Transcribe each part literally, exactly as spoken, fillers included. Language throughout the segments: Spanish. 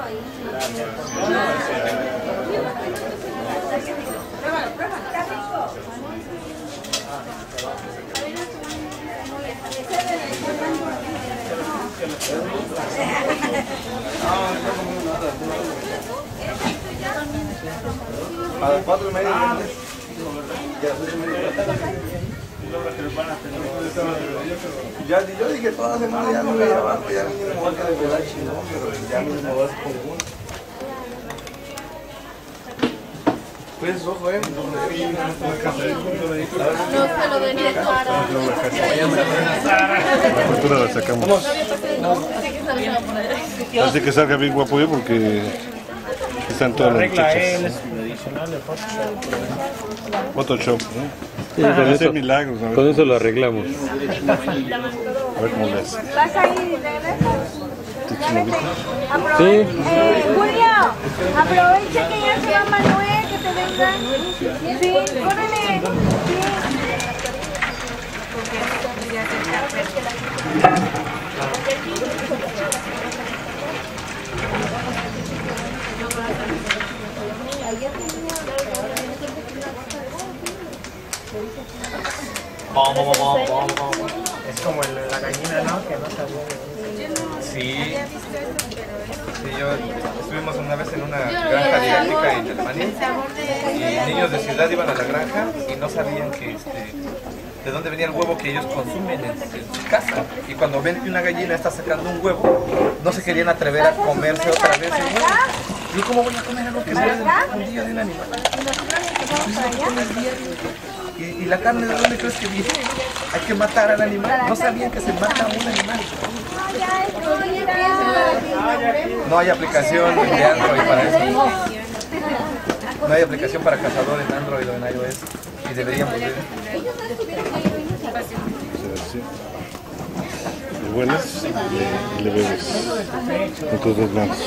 A las cuatro y media. Ya, yo dije toda la semana ya no voy a grabar, ya mínimo me voy a quedar de verdad chingón, pero ya mismo vas con uno. Pues ojo, eh. No se lo den de cara. La cultura la sacamos. Así que salga bien guapo yo porque están todas las muchachas. Photoshop, ¿no? Sí, con, eso, milagros, con eso lo arreglamos. A ver cómo le hace. ¿Vas a ir de regreso? Sí. Eh, Julio, aprovecha que ya se va Manuel, que te venga. Sí, córrele. Es como el, la gallina, ¿no? Que no sabía. Sí. Sí, yo estuvimos una vez en una granja didáctica en Alemania y niños de ciudad iban a la granja y no sabían que este, de dónde venía el huevo que ellos consumen en, en su casa. Y cuando ven que una gallina está sacando un huevo, no se querían atrever a comerse otra vez el huevo. ¿Y cómo voy a comer algo que sale del fundillo de un animal? ¿Y, ¿Y la carne de dónde crees que viene? Hay que matar al animal. No sabían que se mata a un animal. No hay aplicación de Android para eso. No hay aplicación para cazador en Android o en iOS. Y deberíamos ver. Le hueles y le bebes con tus dos manos.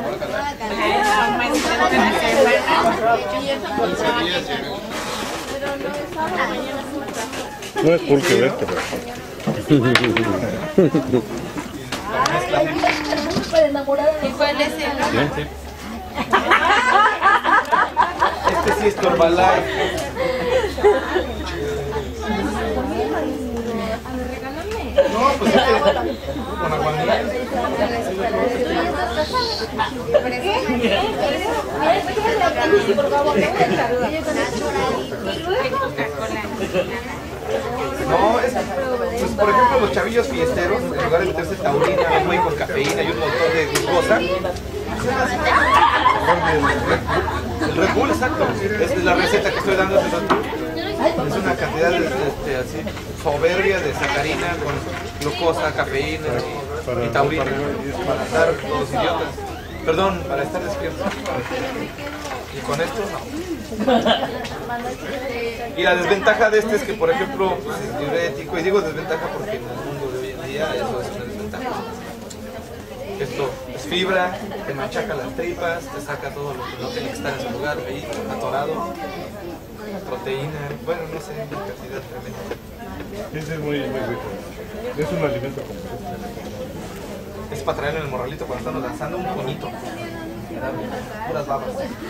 No es pulque, ¿ves? Pero... ¿Y cuál es el? ¿Sí? Este sí es Torbalay. No, pues este con aguamiel. No, es, pues por ejemplo los chavillos fiesteros, en lugar de meterse taurina, un güey con cafeína y un montón de glucosa, el Red Bull, exacto, esta es la receta que estoy dando hace rato. Es una cantidad de, este, así, soberbia de sacarina con glucosa, cafeína y, y taurina para estar los idiotas, perdón, para estar despiertos. Y con esto no. Y la desventaja de este es que, por ejemplo, pues, es diurético, y digo desventaja porque en el mundo de hoy en día eso es una desventaja. Esto es fibra, te machaca las tripas, te saca todo lo que no tiene que estar en su lugar, ahí atorado. Proteína, bueno, no sé, una cantidad tremenda. Ese es muy, muy rico. Es un alimento completo. Es para traerlo en el morralito cuando estamos lanzando un puñito. Puras babas.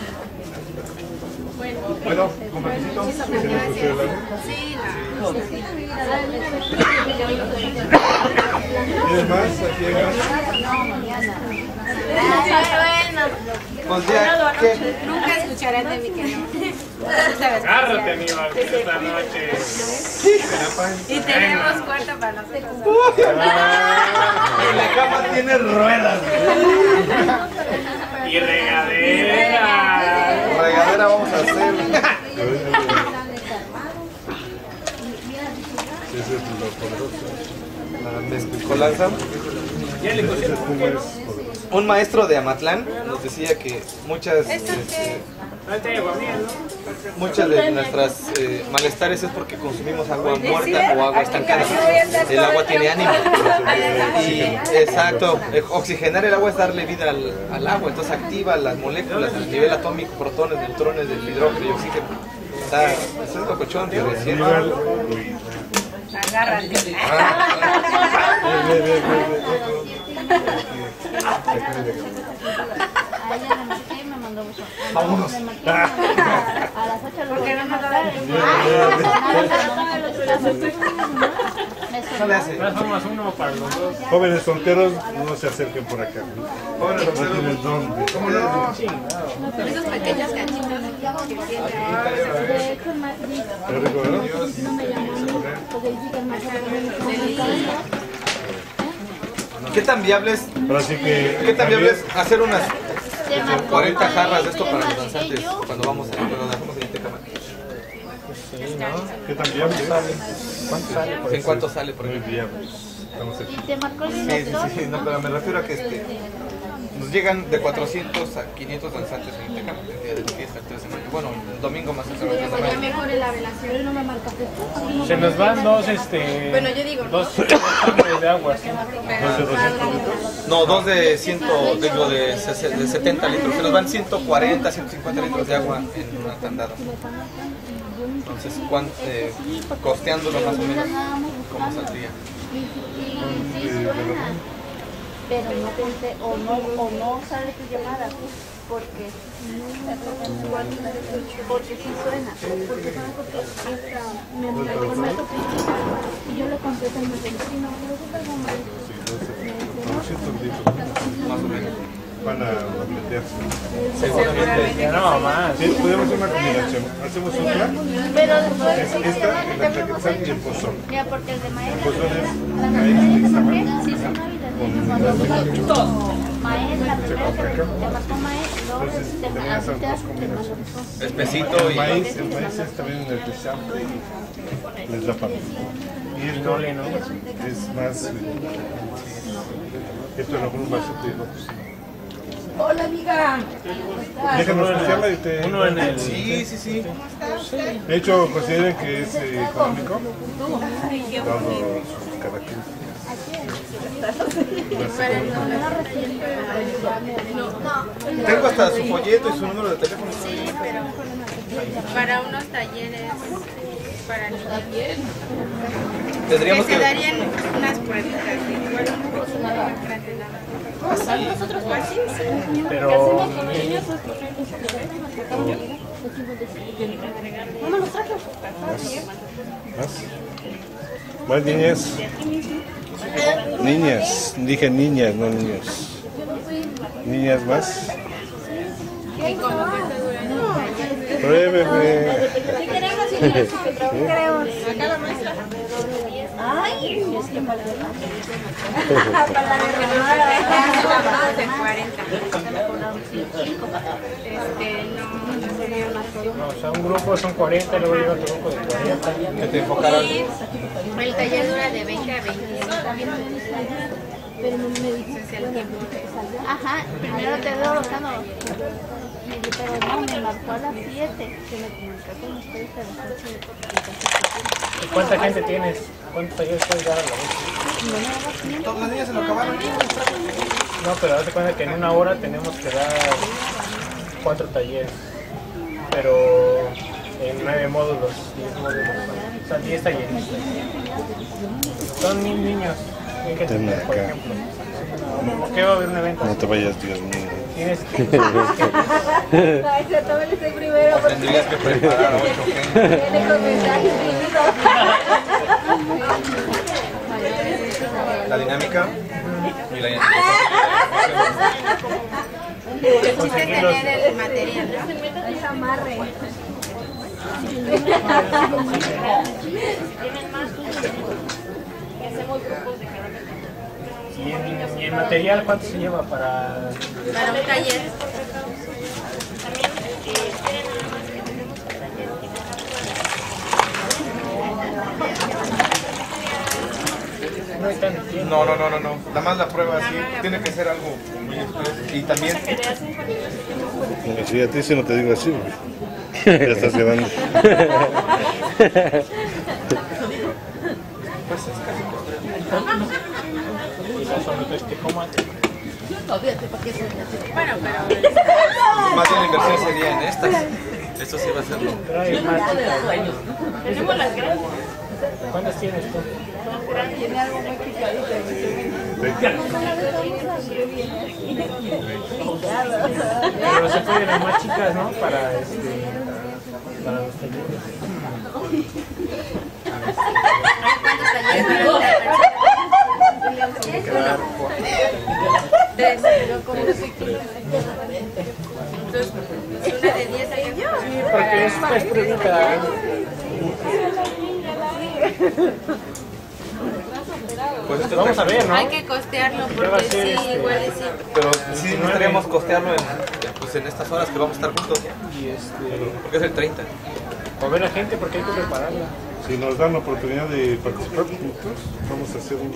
Bueno, con permisito. Sí, ¿Tienes más? Aquí hay más. Pues ya, ¿qué? Nunca escucharán de mí que no. Agárrate, amigo, esta noche. Y tenemos cuarto para nosotros. En la cama tiene ruedas. Y regadera. Regadera vamos a hacer. Ese es lo poderoso. La mezcolanza. Ya le cogí el puñero. Un maestro de Amatlán nos decía que muchas, este, muchas de nuestras eh, malestares es porque consumimos agua muerta o agua estancada. El agua tiene ánimo. Y, exacto, oxigenar el agua es darle vida al, al agua, entonces activa las moléculas a nivel atómico, protones, neutrones, del hidrógeno y oxígeno. Está, eso es locochón, te decía. Agárrate. A ella le marqué y me mandó mucho. Vámonos. Le marqué a las ocho. ¿Por qué no me hablaron? No le hace. Más más uno para los dos. Jóvenes solteros no se acerquen por acá. Jóvenes No solteros. tienes dónde. ¿Cómo no? Esos pequeños cachitos que De hecho, el más Qué rico, ¿verdad? no me llamó porque dice que el más me ¿Qué tan viable es, Pero así que... qué tan viable es hacer unas cuarenta jarras de esto para los danzantes cuando vamos a cuando hacemos el Itecama? ¿Qué tan viable es? ¿Cuánto sale por ¿En eso? cuánto sale por Muy ejemplo? viable. Estamos aquí. y te marcó el Sí, sí, director. sí, no, pero me refiero a que este, nos llegan de cuatrocientos a quinientos danzantes en Itecama el día de la fiesta, el tres de mayo. Bueno, el domingo más o menos. ya mejore la relación. Pero no me marcaste tú. Se nos van dos, este... Bueno, yo digo, dos tambores de agua, ¿sí? No, dos de ciento, digo de, sesenta, de setenta litros. Se nos van ciento cuarenta, ciento cincuenta litros de agua en una tandada. Entonces, ¿cuánto, eh, costeándolo más o menos, cómo saldría? Y sí suena, pero no pensé, o no, o no sale tu llamada, porque, porque sí suena, porque sabes porque esta, me marcó el método y yo le contesto al método, y no, me gusta algo mal. doscientos litros. Más o menos. Van a dobletearse. Seguramente. No, más. Sí, podemos hacer una combinación. Hacemos otra. Pero después, Es esta, el ataque y el pozón. mira, porque el de maíz, El pozón es la maíz primera de que Iztapalapa. marqué, sí son navidades, maíz, la primera que te marcó maíz, luego Entonces, te tenía esas marcó dos combinaciones. Espesito El y... maíz, el maíz es también en el desarte y les da pan. Y esto es más... Esto es lo más más sutil. Hola, amiga. Déjanos escucharla y te... Uno en el... Sí, sí, sí. De hecho, consideren que es eh, económico, dado sus características. Tengo hasta su folleto y su número de teléfono. sí, pero para unos talleres, para niños, Tendríamos que se que... darían unas pruebitas, igual un poco más grande nada más. Nosotros pues sí, sí. Pero... ¿Más? ¿Más niñas? Niñas, dije niñas, no niños. ¿Niñas más? Y como que se duran un taller. Pruébeme. Si queremos, si queremos. Acá la maestra. Ay, es que para Para la de cuarenta. Este, no, no sería más todo. No, o sea, un grupo son cuarenta, luego llega otro grupo de cuarenta. Que te enfocaran. Y el taller dura de veinte a veinticinco minutos. pero no me dijiste el tiempo. Ajá, primero te veo buscando. Pero no, me marcó a las siete. Que me comuniqué con ustedes a las ocho. ¿Y cuánta gente tienes? ¿Cuántos talleres puedes dar a la vez? Todas las niñas se lo acabaron. No, pero hazte cuenta que en una hora tenemos que dar cuatro talleres. Pero en nueve módulos, diez módulos. O sea, diez talleres. Son mil niños. Hay que Ten tener, por acá. ejemplo. ¿Por qué va a haber un evento? No te vayas, Dios mío. Tienes que... Ay, se toma el primero. porque Tendrías que preparar ocho gente. tiene comentarios La dinámica y la El chiste es tener el material, ¿no? el amarre. ¿Y en, y en material cuánto se lleva para...? Para un taller. No hay tanto tiempo. No, no, no, no, no. Nada más la prueba así. Tiene que ser algo muy express. Y también, Si a ti sí no te digo así, ya estás grabando. pues es casi postre. Y la sobre este coma. Bueno, pero Más bien la inversión sería en estas. Esto sí va a ser lo. Pero hay más chicas. tenemos las grandes. ¿Cuántas tienes tú? Tiene algo muy picadito. Pero se pueden las más chicas, ¿no? Para este, para los talleres. ¿Cuántos talleres para Tiene que dar tres? Entonces, una de diez años. sí, porque es, es pruebita. Pues esto Vamos está- a ver, ¿no? Hay que costearlo ¿Qué va a porque ser sí, este? igual y sí. Pero sí necesitaríamos costearlo en, pues, en estas horas que vamos a estar juntos, Y este, porque es el treinta. mover a la gente porque hay que prepararla. Si nos dan la oportunidad de participar juntos, vamos a hacer un,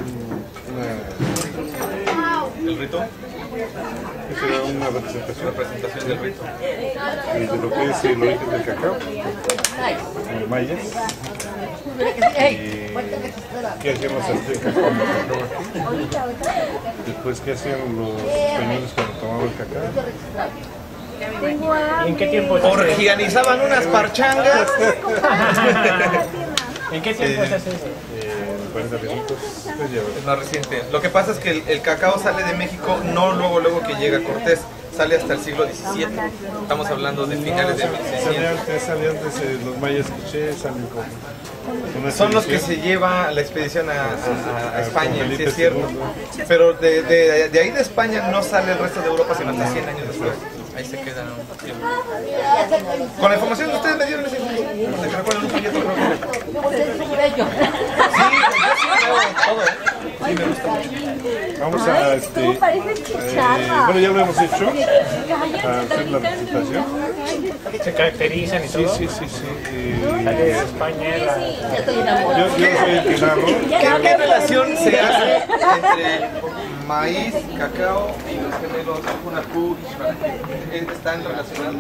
una, El rito, ¿qué será? Una representación representación del rito. eh, de lo que es el origen del cacao, eh, mayas. Y qué hacían los aztecas con el cacao aquí. Después, qué hacían los españoles cuando tomaban el cacao. ¿Y en qué tiempo se hace? Organizaban unas parchangas. ¿En qué tiempo se hace eso? Eh, cuarenta minutos, pues ya ves. Es más reciente. Lo que pasa es que el, el cacao sale de México no luego luego que llega Cortés, sale hasta el siglo diecisiete. Estamos hablando de finales de mil Sale seiscientos. antes, sale antes eh, los mayas quiché, salen con una Son los que expedición. se lleva la expedición a, a- a España, Con sí Felipe es cierto. segundo. Pero de, de- de ahí de España no sale el resto de Europa sino hasta cien años después. Ahí se queda un tiempo. Con la información que ustedes me dieron esa información, no sé, que recuerdan un folleto, creo que. Sí, yo sí leo todo, ¿eh? Sí, me gusta mucho. Vamos a, este, eh, bueno, ya lo hemos hecho, a hacer la presentación. Se caracterizan y Sí, todo. sí, sí, sí. eh, Sale de España, la- yo, yo soy el que narro. ¿Qué, qué relación se hace entre maíz, cacao y los gemelos Hunapú y Xbalá? ¿Están relacionados?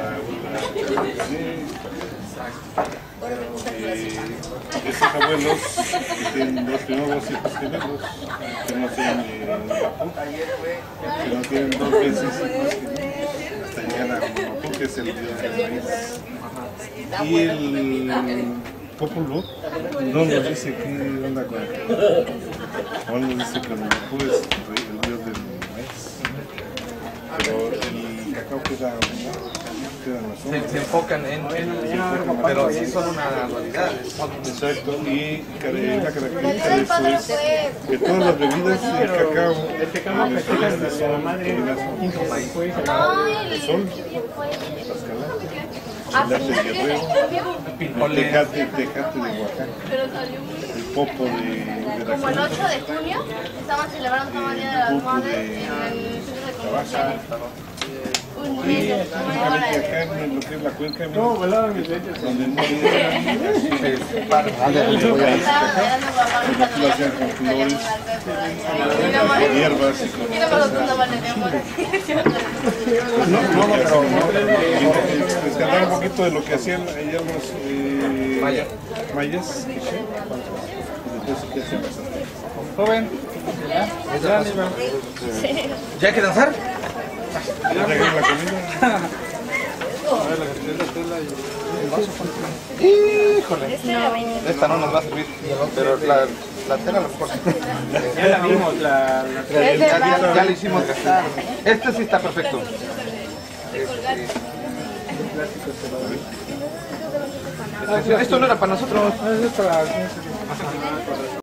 Eh, esos abuelos que tienen los primeros hijos gemelos, que no tienen eh, Hunapú, que no tienen dos veces hijos gemelos, hasta llegar a Hunapú, que es el dios del maíz. Y el Populú no nos dice qué onda con el cacao. No nos dice que Hunapú es el dios del maíz. Pero el cacao queda, queda en la zona. Se, se enfocan en, en- pero sí son una dualidad. Exacto, y care- una característica de eso es que todas las bebidas de cacao el pecado festejan desde la madre quince después. el sol, el arte de Guerrero, el tecate, tecate de Oaxaca, el popo de Como el Veracruz, ocho de junio estaban celebrando como Día de las el popo Madres de en el centro de Tabasco, convención. Un y mes específicamente acá en lo que es la cuenca de México, donde no lo hacían con flores, con hierbas y con no, no, pero rescatar un poquito de lo que hacían allá los eh, Maya. mayas, y después qué hacían los aztecas. Joven, ¿ya hay que danzar? ¿Ya trajeron la comida? Híjole, esta no nos va a servir, pero la, la tela a lo mejor. Ya la vimos, la, la Ya, ya, ya le hicimos gastar. Este sí está perfecto. Este, esto no era para nosotros.